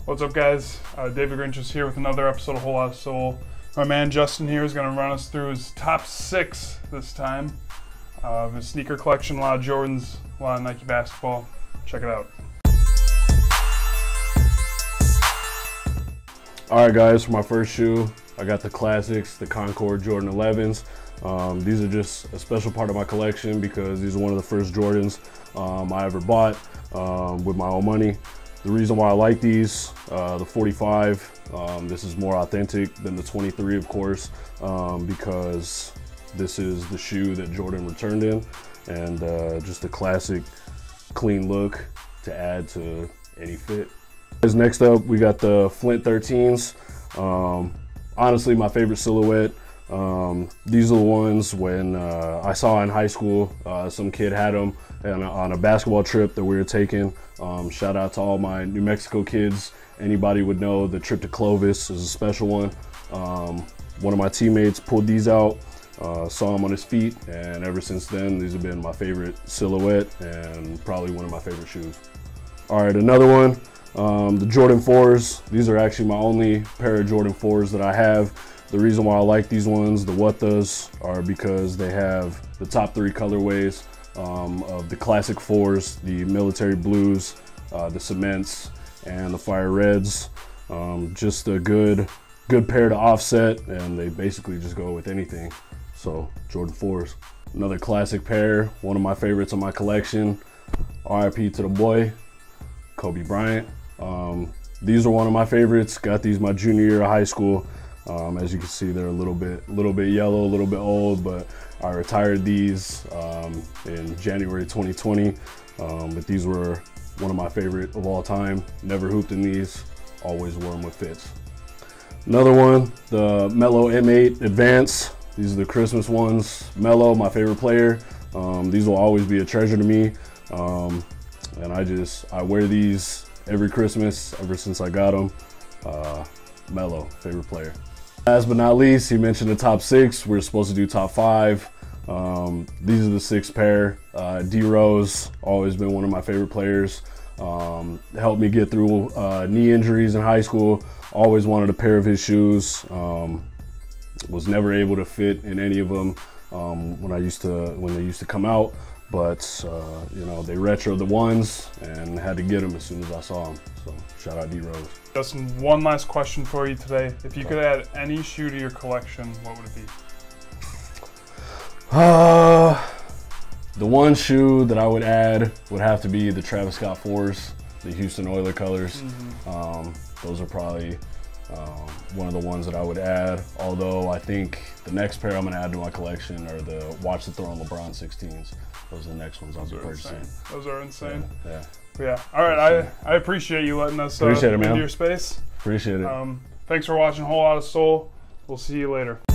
What's up, guys? David Grinch is here with another episode of Whole Lot of Soul. My man Justin here is going to run us through his top 6 this time of his sneaker collection. A lot of Jordans, a lot of Nike basketball. Check it out. Alright guys, for my first shoe, I got the classics, the Concord Jordan 11s. These are just a special part of my collection because these are one of the first Jordans I ever bought with my own money. The reason why I like these, the 45, this is more authentic than the 23, of course, because this is the shoe that Jordan returned in, and just a classic, clean look to add to any fit. Next up, we got the Flint 13s. Honestly, my favorite silhouette. These are the ones when I saw in high school, some kid had them on a basketball trip that we were taking. Shout out to all my New Mexico kids. Anybody would know the trip to Clovis is a special one. One of my teammates pulled these out, saw them on his feet, and ever since then, these have been my favorite silhouette and probably one of my favorite shoes. All right, another one, the Jordan 4s. These are actually my only pair of Jordan 4s that I have. The reason why I like these ones, the Lottas, are because they have the top 3 colorways of the classic 4s, the military blues, the cements, and the fire reds. Just a good pair to offset, and they basically just go with anything. So Jordan 4s. Another classic pair, one of my favorites in my collection. RIP to the boy, Kobe Bryant. These are one of my favorites. Got these my junior year of high school. As you can see, they're a little bit yellow, a little bit old, but I retired these in January 2020. But these were one of my favorite of all time. Never hooped in these, always wore them with fits. Another one, the Melo M8 Advance. These are the Christmas ones. Melo, my favorite player. These will always be a treasure to me. And I wear these every Christmas ever since I got them. Melo, favorite player. Last but not least, he mentioned the top 6. We're supposed to do top 5. These are the 6th pair. D-Rose, always been one of my favorite players. Helped me get through knee injuries in high school. Always wanted a pair of his shoes. Was never able to fit in any of them when they used to come out. But you know, they retroed the ones and had to get them as soon as I saw them. So shout out D-Rose. Justin, one last question for you today. If you could add any shoe to your collection, what would it be? The one shoe that I would add would have to be the Travis Scott 4s, the Houston Oilers colors. Those are probably one of the ones that I would add. Although I think the next pair I'm going to add to my collection are the Watch the Throne LeBron 16s. Those are the next ones I'll be purchasing. Those are insane. Yeah. Yeah. All right. I appreciate you letting us into your space. Appreciate it. Thanks for watching Whole Lot of Soul. We'll see you later.